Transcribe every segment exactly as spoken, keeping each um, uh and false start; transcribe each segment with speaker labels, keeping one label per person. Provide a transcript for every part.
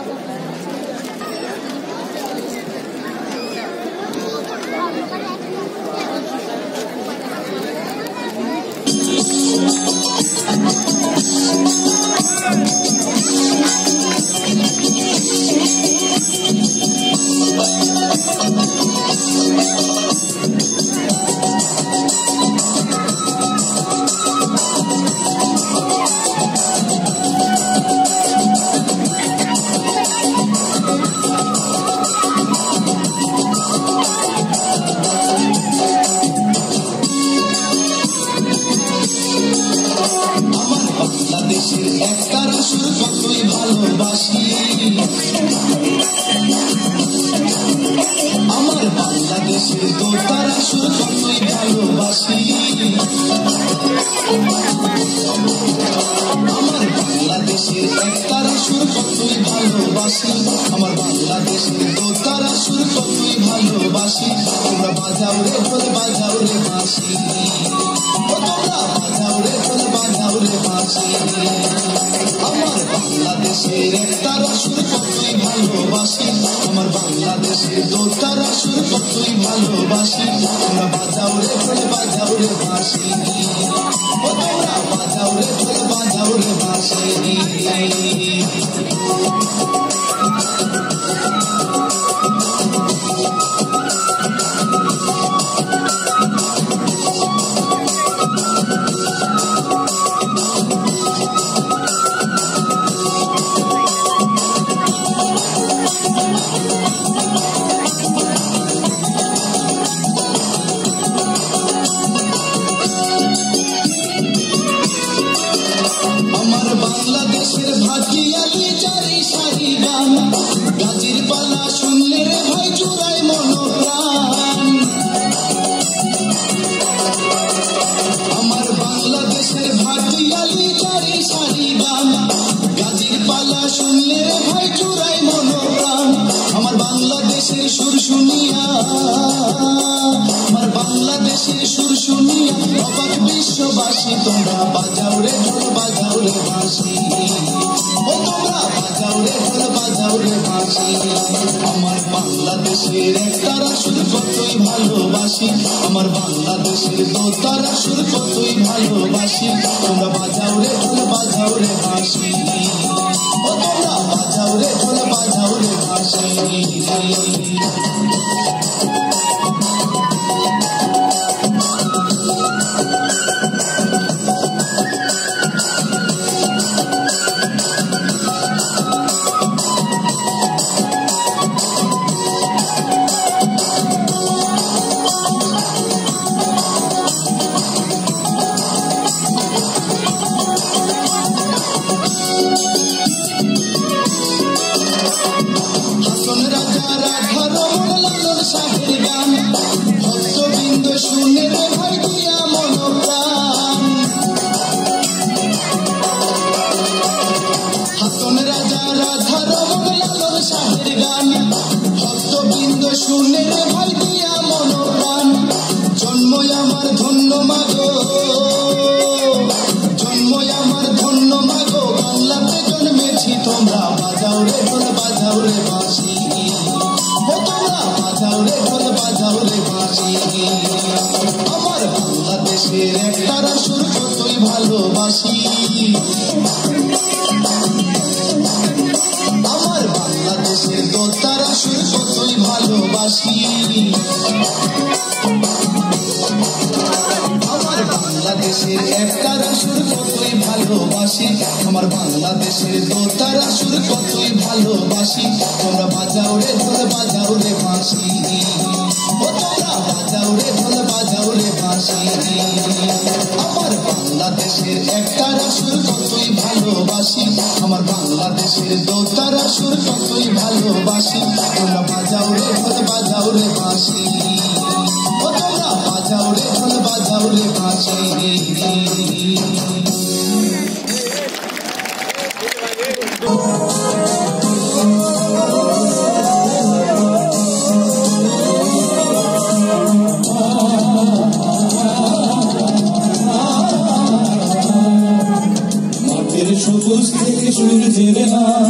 Speaker 1: সবুজ থেকে সূর্যের হাত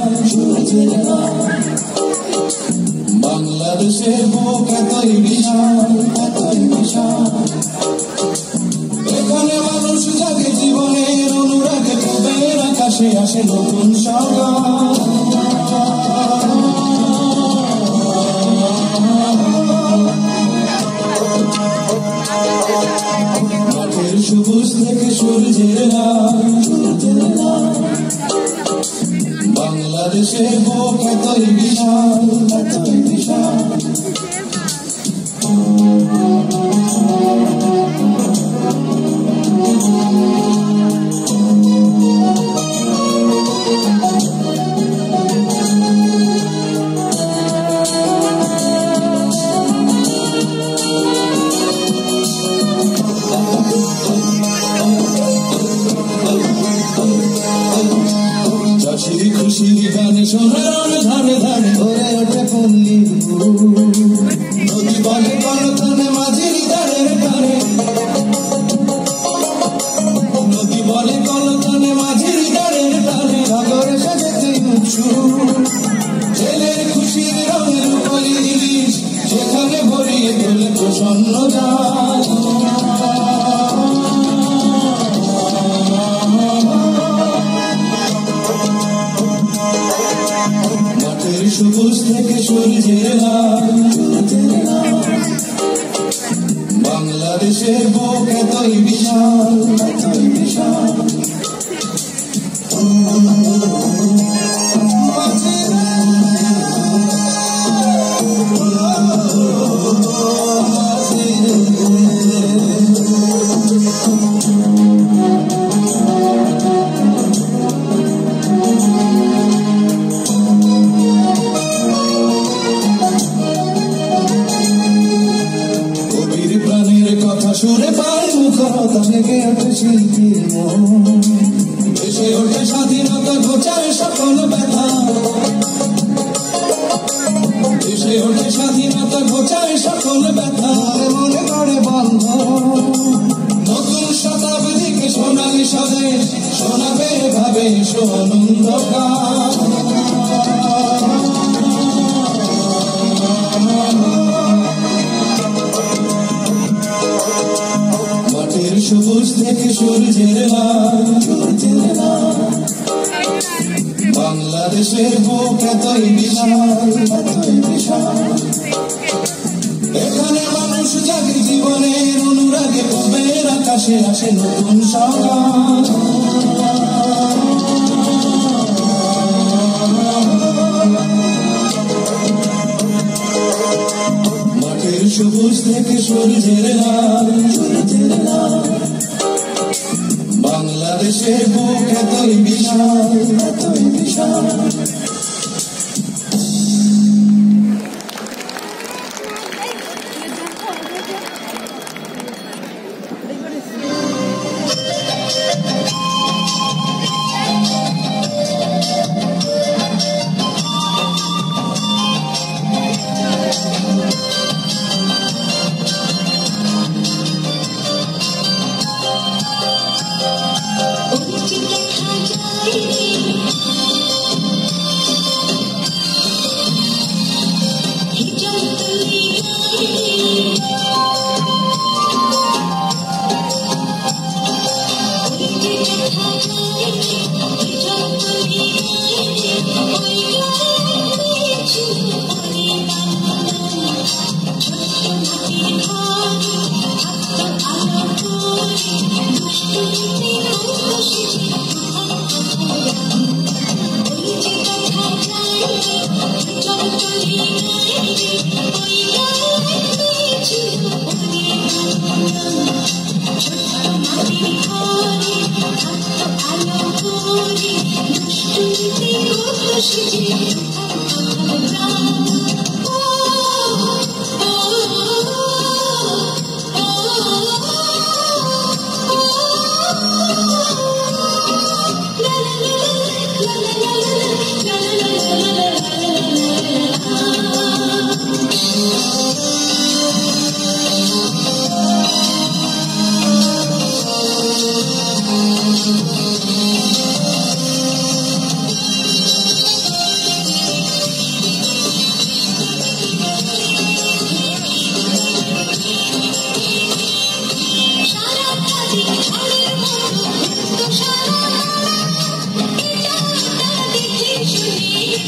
Speaker 1: বাংলাদেশের বুক এতই বিশাল, এতই বিশাল, এখানে মানুষ জাগে জীবনের অনুরাগে, পূবের আকাশে আসে নতুন সকাল। মাঠের সবুজ থেকে সূর্যের লাল, বাংলাদেশের বুক এতই বিশাল, এতই বিশাল। খুশির গানে সোনার ধারে ধারে ভরে ওঠে পল্লীর নদী বলে কলতানে মাঝির ধারের ধারে, নদী বলে কলতানে মাঝির ধারের ধারে, সাগরে সাজাতে উৎসুক ছেলের খুশির রঙের কলি ইলিশ, সেখানে ভরিয়ে তোলে প্রসন্ন জাল। সবুজ থেকে সূর্যের লাল, বাংলাদেশের বুক এতই বিশাল, এতই বিশাল। সুরে পায় মুখরতা জেগে ওঠে শিল্পীর মন, ভেসে ওঠে স্বাধীনতা ঘোচায় সকল ব্যথা, ভেসে ওঠে স্বাধীনতা ঘোচায় সকল ব্যথা, মনে করে বন্ধ নতুন শতাব্দীকে সোনালি স্বদেশ শোনাবে ভাবে সোনন্দকার। সবুজ থেকে সূর্যের লাল, সূর্যের লাল, বাংলাদেশের বুক এতই বিশাল, এতই বিশাল, এখানে মানুষ জাগে জীবনের অনুরাগে, পূবের আকাশে আসে নতুন সকাল। মাঠের সবুজ থেকে সূর্যের লাল, সূর্যের লাল, বাংলাদেশের বুক এতই বিশাল, এতই বিশাল।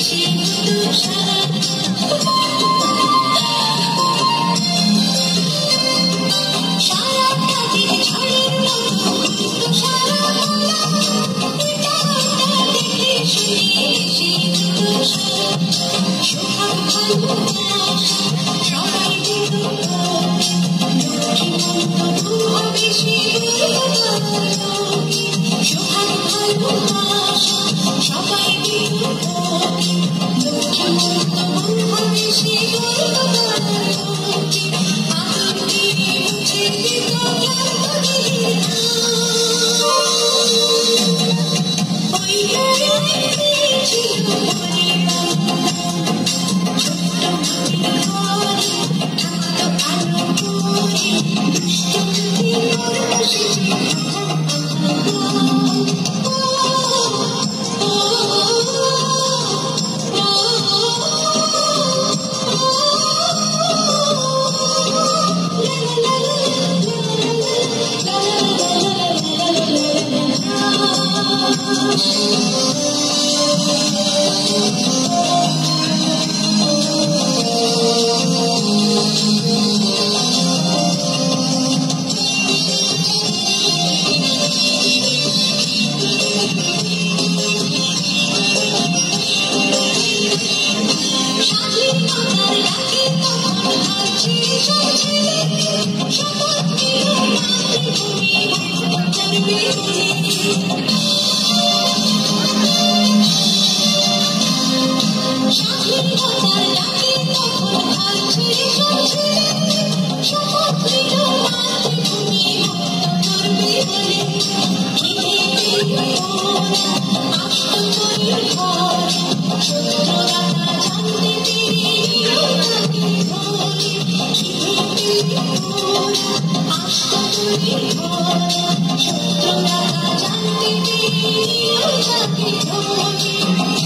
Speaker 2: Thank you.